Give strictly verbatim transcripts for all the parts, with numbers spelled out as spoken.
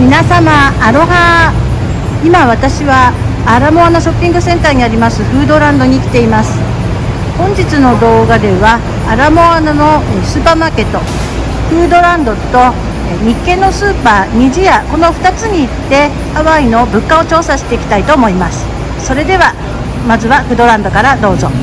皆様アロハ。今私はアラモアナショッピングセンターにありますフードランドに来ています。本日の動画ではアラモアナのスーパーマーケット、フードランドと日系のスーパーにじや、このふたつに行ってハワイの物価を調査していきたいと思います。それではまずはフードランドからどうぞ。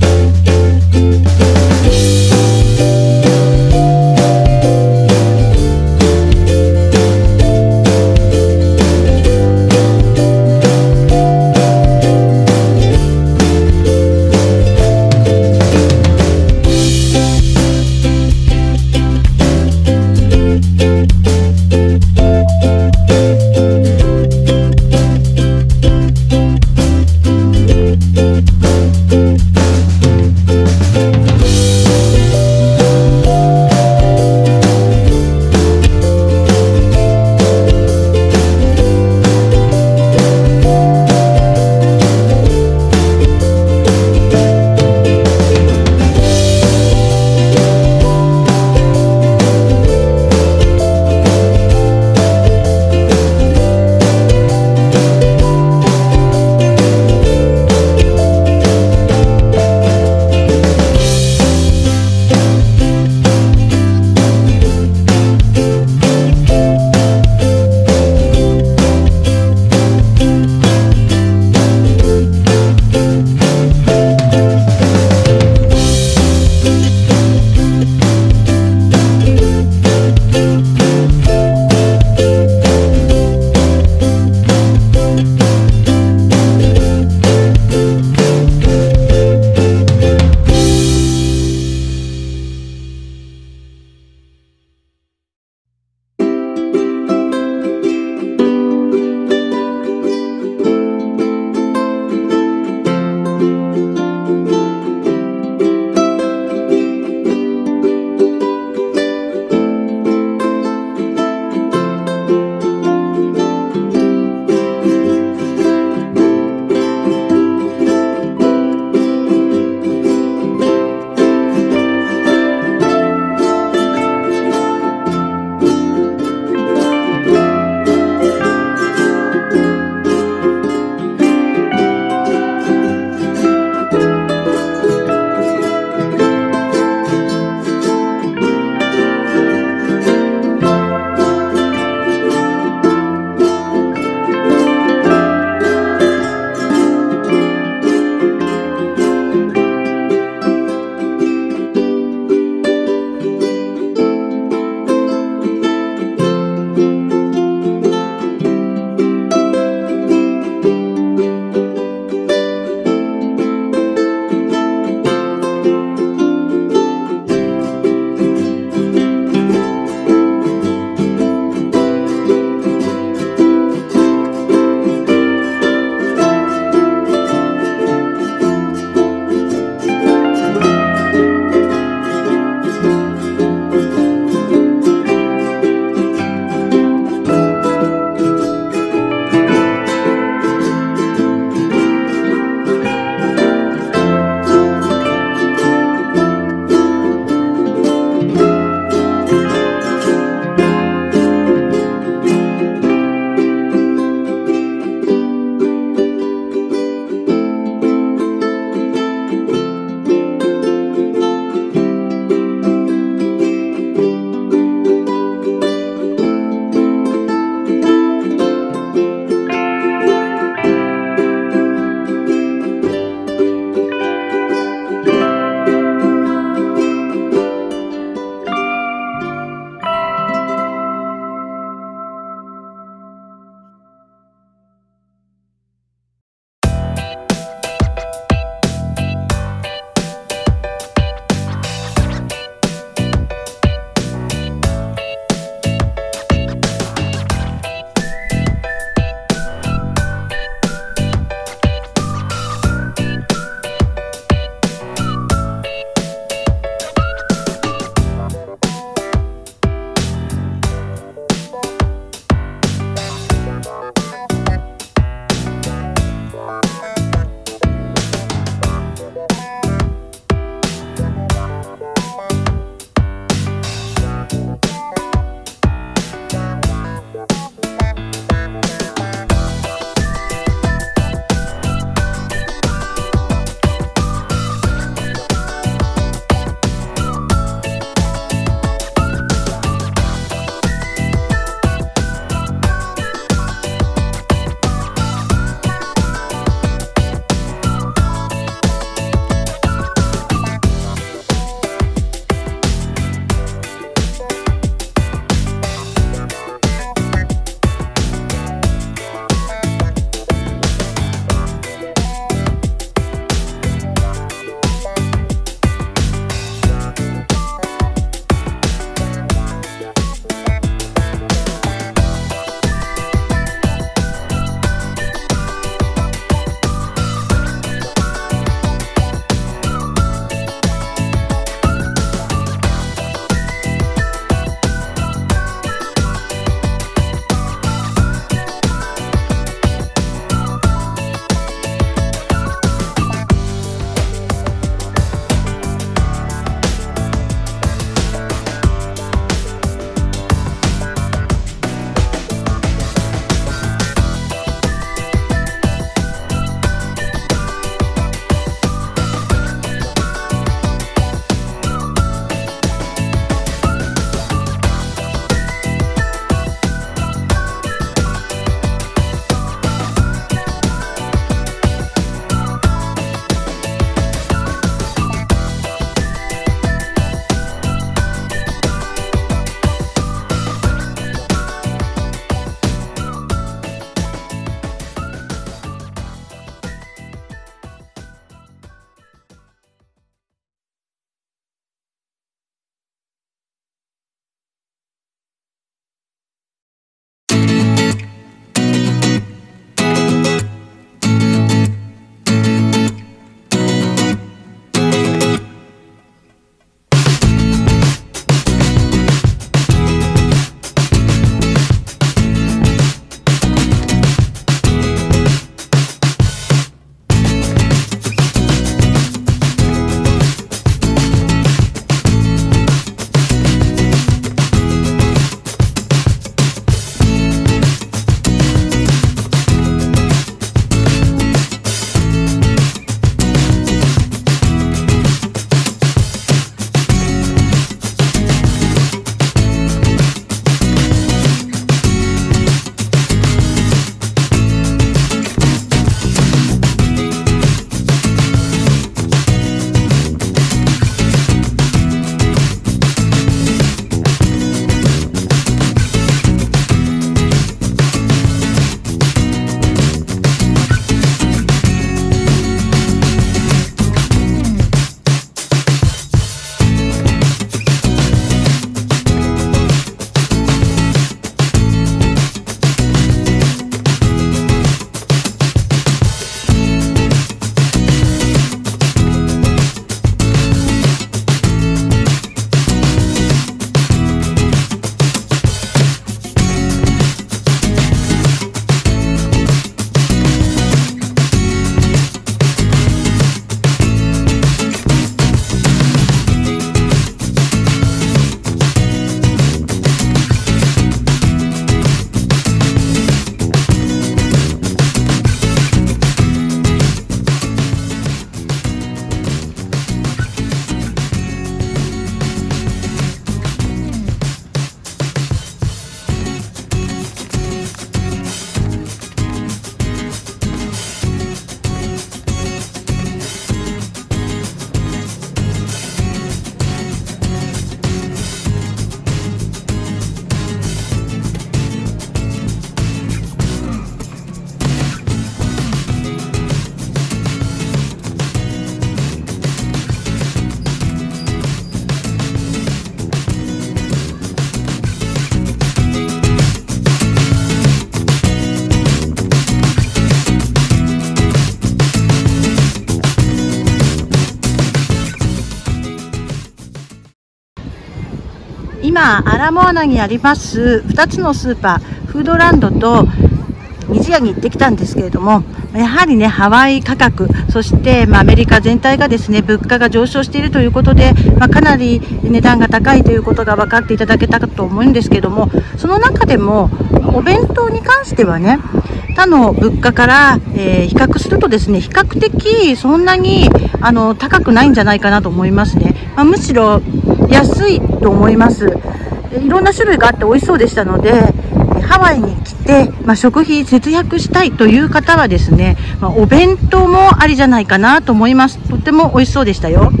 今アラモアナにありますふたつのスーパー、フードランドと虹屋に行ってきたんですけれども、やはりねハワイ価格、そして、まあ、アメリカ全体がですね物価が上昇しているということで、まあ、かなり値段が高いということが分かっていただけたかと思うんですけども、その中でもお弁当に関してはね、他の物価から、えー、比較するとですね、比較的そんなにあの高くないんじゃないかなと思いますね。まあ、むしろ安いと思います。いろんな種類があって美味しそうでしたので、ハワイに来て、まあ、食費節約したいという方はですね、まあ、お弁当もありじゃないかなと思います。とっても美味しそうでしたよ。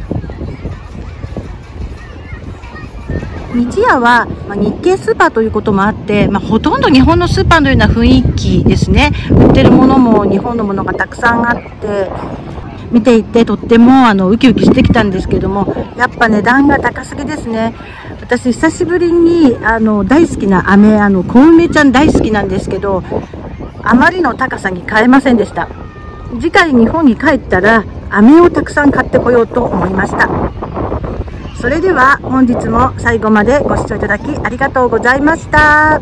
虹屋は、まあ、日系スーパーということもあって、まあ、ほとんど日本のスーパーのような雰囲気ですね。売ってるものも日本のものがたくさんあって、見ていてとってもあのウキウキしてきたんですけども、やっぱ値段が高すぎですね。私久しぶりにあの大好きな飴、あの小梅ちゃん大好きなんですけど、あまりの高さに買えませんでした。次回日本に帰ったら飴をたくさん買ってこようと思いました。それでは本日も最後までご視聴いただきありがとうございました。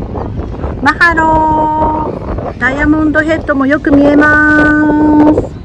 マハロー。ダイヤモンドヘッドもよく見えます。